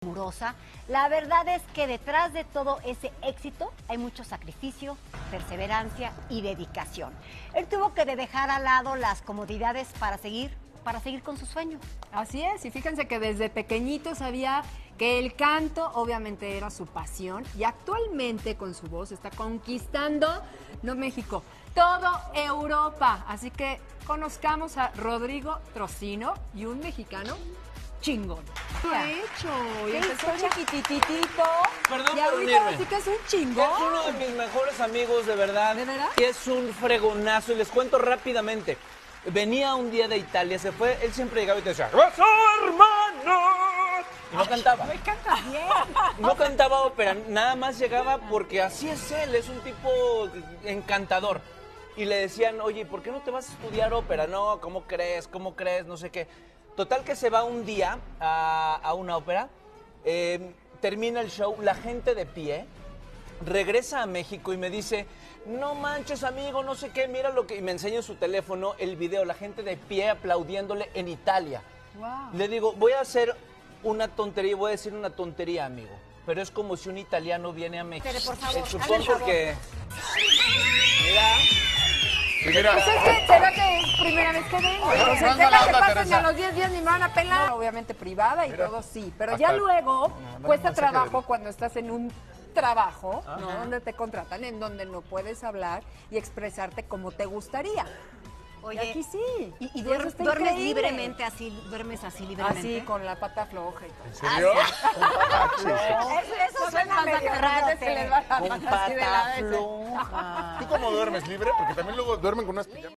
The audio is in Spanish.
amorosa, la verdad es que detrás de todo ese éxito hay mucho sacrificio, perseverancia y dedicación. Él tuvo que dejar al lado las comodidades para seguir con su sueño. Así es, y fíjense que desde pequeñito sabía que el canto obviamente era su pasión y actualmente con su voz está conquistando, no México, todo Europa. Así que conozcamos a Rodrigo Trocino y un mexicano chingón. ¿Qué ha hecho? Y empezó chiquititito. Perdón y por ahorita unirme. sí que es un chingón. Es uno de mis mejores amigos, de verdad. ¿De veras? Que es un fregonazo. Y les cuento rápidamente. Venía un día de Italia, se fue, él siempre llegaba y te decía, ¡Eso, hermano! Y no cantaba. Me canta bien. No cantaba ópera, nada más llegaba porque así es él, es un tipo encantador. Y le decían, oye, ¿por qué no te vas a estudiar ópera? No, ¿cómo crees? ¿Cómo crees? No sé qué. Total que se va un día a una ópera, termina el show, la gente de pie, regresa a México y me dice, no manches, amigo, no sé qué, mira lo que... Y me enseña en su teléfono el video, la gente de pie aplaudiéndole en Italia. Wow. Le digo, voy a hacer una tontería, voy a decir una tontería, amigo. Pero es como si un italiano viene a México. Pero por favor, Supongo que... Mira... Pues es que será que es primera vez que vengo. Oye, O sea, no, deja no, que no, pasen Teresa. a los 10 días ni me van a pelar. Obviamente privada y todo sí, pero ya hasta- luego no, cuesta mensaje trabajo del- cuando estás en un trabajo, ¿no? Donde te contratan, en donde no puedes hablar y expresarte como te gustaría. Oye, Y aquí sí. ¿Y eso duermes está increíble. libremente así, duermes así libremente? Así, con la pata floja y todo. ¿En serio? Eso suena medio raro. Se les va la Con pata así de pata la vez. floja. ¿Tú cómo duermes libre? Porque también luego duermen con unas pijamas.